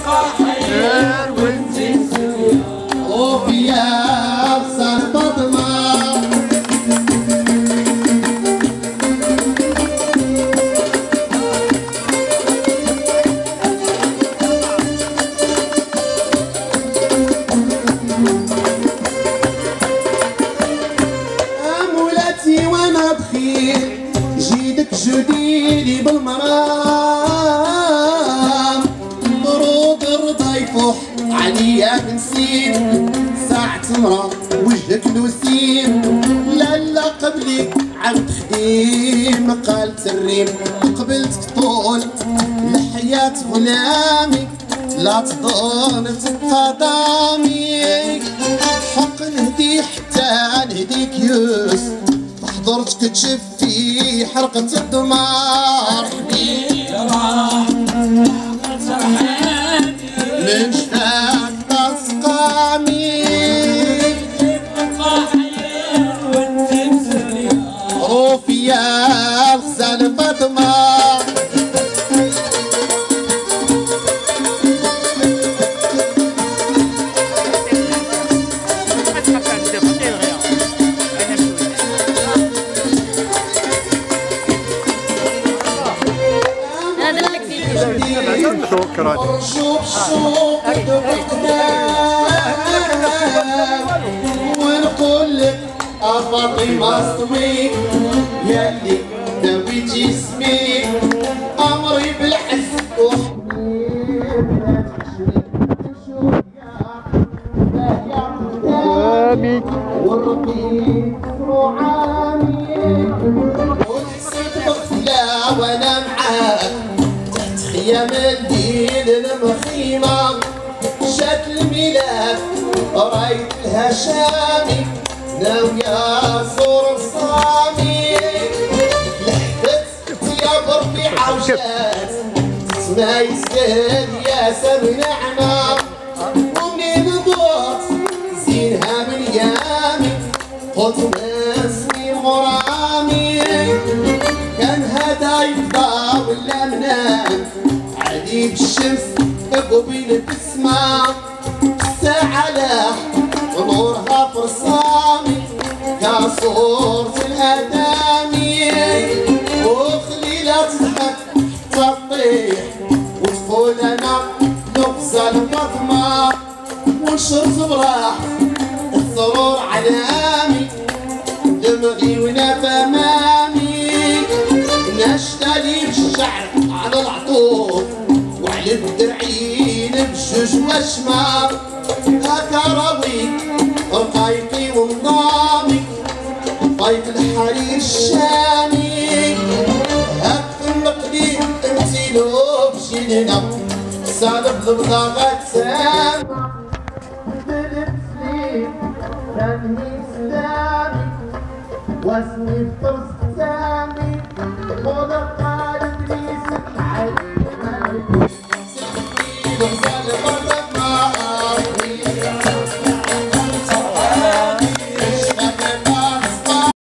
خير وانتي وفيا غزال فاطمة مولاتي وانا بخير جيدك جديلي بالمرام برود رضا يفوح عليا بنسيت ساعة مرا وجهك نسيم لالا قبلك عبد خديم قالت الريم قبلتك طول لحياة غلامي لا تظن تقدامي حق نهدي حتى نهديك يوس حضرتك تشفي حرقة الدمار من شفاك تسقامي روفي يا غزال فاطمة شكرا ونقول لك فاطمة صمي ياللي نبي جسمي أمري بالحس وحمي والرقيق روعاني ونحسب بغفلة وأنا معاك خيام الليل المخيمة جات الملاك رايت الهشامي ناوية زور الصامي لحقت يا بربي عوجات تسمى يسكن يا سمنعنا ومنين ضغط زينها من يامي قلت ناسني غرامي كان هذا يفضى ولا منام عديد الشمس قبيل السما الساعة لاح ونورها فرصامي كصورة الآدمي وخليلة تضحك تطيح وتقول أنا نغزل فاطمة ونشرت براح السرور علامي دمغي وناف أمامي نشتري بالشعر على العطور وعلى الدرعين بجوج وشمار هكا راويك رقايقي ونظامي طايق الحرير الشامي هاك في النقدي امتيلو بجيلنا سالب البضاغات سامع بلد سليم ثاني سلامي واسمي في طرز سامي خذ